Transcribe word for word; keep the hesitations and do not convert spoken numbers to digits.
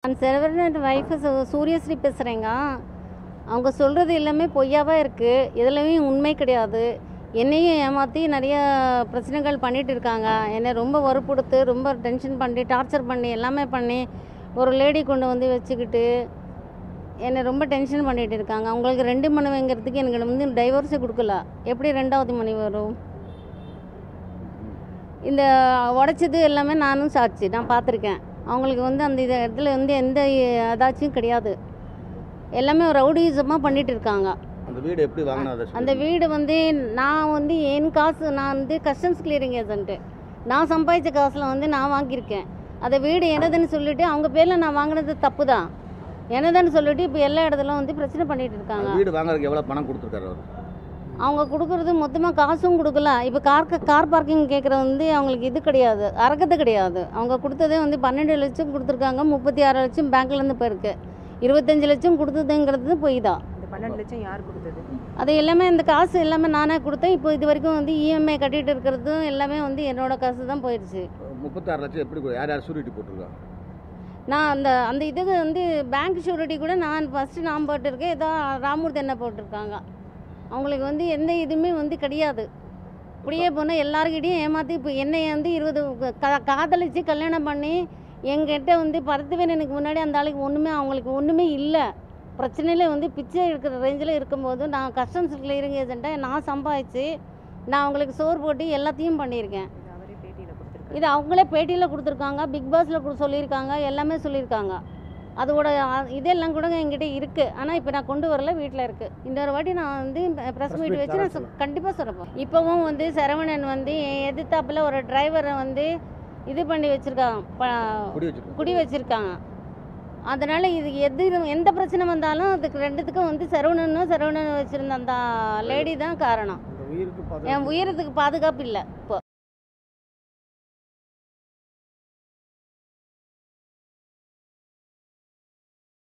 நான் செரவரன் வைஃபு சூ சூரியஸ்ரீ பேசுகிறேங்க. அவங்க சொல்கிறது எல்லாமே பொய்யாவா இருக்குது. எதுலையுமே உண்மை கிடையாது. என்னையும் ஏமாற்றி நிறைய பிரச்சனைகள் பண்ணிகிட்டு இருக்காங்க. என்னை ரொம்ப வற்புறுத்து ரொம்ப டென்ஷன் பண்ணி டார்ச்சர் பண்ணி எல்லாமே பண்ணி ஒரு லேடி கொண்டு வந்து வச்சுக்கிட்டு என்னை ரொம்ப டென்ஷன் பண்ணிகிட்டு இருக்காங்க. அவங்களுக்கு ரெண்டு மனைவிங்கிறதுக்கு எனக்கு வந்து டைவர்ஸே கொடுக்கல. எப்படி ரெண்டாவது மனைவி வரும்? இந்த உடைச்சது எல்லாமே நானும் சாட்சி, நான் பார்த்துருக்கேன். அவங்களுக்கு வந்து அந்த இது இடத்துல வந்து எந்த ஏதாச்சும் கிடையாது. எல்லாமே ரவுடிசமாக பண்ணிகிட்டு இருக்காங்க. அந்த வீடு எப்படி வாங்கினது? அந்த வீடு வந்து நான் வந்து என் காசு, நான் வந்து கஸ்டம்ஸ் கிளியரிங் ஏஜென்ட்டு, நான் சம்பாதிச்ச காசில் வந்து நான் வாங்கியிருக்கேன். அந்த வீடு என்னதுன்னு சொல்லிட்டு அவங்க பேரில் நான் வாங்கினது தப்பு தான். என்னதுன்னு சொல்லிட்டு இப்போ எல்லா இடத்துலையும் வந்து பிரச்சனை பண்ணிகிட்டு இருக்காங்க. வீடு வாங்குறதுக்கு எவ்வளோ பணம் கொடுத்துருக்காரு அவர்? அவங்க கொடுக்குறது மொத்தமாக காசும் கொடுக்கல. இப்போ கார் கார் பார்க்கிங் கேட்குறது வந்து அவங்களுக்கு இது கிடையாது, அறக்கது கிடையாது. அவங்க கொடுத்ததே வந்து பன்னெண்டு லட்சம் கொடுத்துருக்காங்க. முப்பத்தி ஆறு லட்சம் பேங்க்லேருந்து போயிருக்கு. இருபத்தஞ்சி லட்சம் கொடுத்ததுங்கிறது பொய் தான். பன்னெண்டு லட்சம் யார் கொடுத்தது? அது எல்லாமே இந்த காசு எல்லாமே நானே கொடுத்தேன். இப்போ இது வரைக்கும் வந்து இஎம்ஐ கட்டிகிட்டு இருக்கிறதும் எல்லாமே வந்து என்னோட காசு தான் போயிடுச்சு. முப்பத்தாறு லட்சம் எப்படி யார் யார் ஷூரிட்டி போட்டிருக்கா? நான் அந்த அந்த இதுக்கு வந்து பேங்க் ஷூரிட்டி கூட நான் ஃபஸ்ட்டு நான் போட்டிருக்கேன். ஏதோ ராமூர்த்தி என்ன போட்டிருக்காங்க. அவங்களுக்கு வந்து எந்த இதுவுமே வந்து கிடையாது. இப்படியே போனால் எல்லாருக்கிட்டையும் ஏமாற்றி இப்போ என்னை வந்து இருபது க காதலிச்சு கல்யாணம் பண்ணி எங்கிட்ட வந்து பரத்துவேனுக்கு முன்னாடி அந்த ஆளுக்கு ஒன்றுமே அவங்களுக்கு ஒன்றுமே இல்லை. பிரச்சனையில் வந்து பிச்சை இருக்கிற ரேஞ்சில் இருக்கும்போது நான் கஸ்டம்ஸ் கிளியரிங் ஏஜென்ட்டாக நான் சம்பாதிச்சு நான் அவங்களுக்கு சோறு போட்டு எல்லாத்தையும் பண்ணியிருக்கேன். இது அவங்களே பேட்டியில் கொடுத்துருக்காங்க, பிக் பாஸில் சொல்லியிருக்காங்க, எல்லாமே சொல்லியிருக்காங்க. அதோட இதெல்லாம் கூட என்கிட்ட இருக்குது. ஆனால் இப்போ நான் கொண்டு வரல, வீட்டில் இருக்குது. இன்னொரு வாட்டி நான் வந்து ப்ரெஸ் மீட் வச்சு நான் கண்டிப்பாக சொல்கிறேன். இப்போவும் வந்து சரவணன் வந்து என் எதிர்த்தாப்பில் ஒரு டிரைவரை வந்து இது பண்ணி வச்சுருக்காங்க, குடி வச்சுருக்காங்க. அதனால் இது எது எந்த பிரச்சனை வந்தாலும் அதுக்கு ரெண்டுத்துக்கும் வந்து சரவணனும் சரவணன் வச்சுருந்த அந்த லேடி தான் காரணம். என் உயிரத்துக்கு பாதுகாப்பு இல்லை இப்போ.